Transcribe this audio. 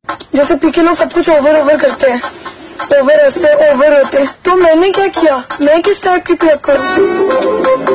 जैसे पीके लोग सब कुछ ओवर करते हैं, ओवर हंसते ओवर होते, तो मैंने क्या किया, मैं किस टाइप की पिया करूँ।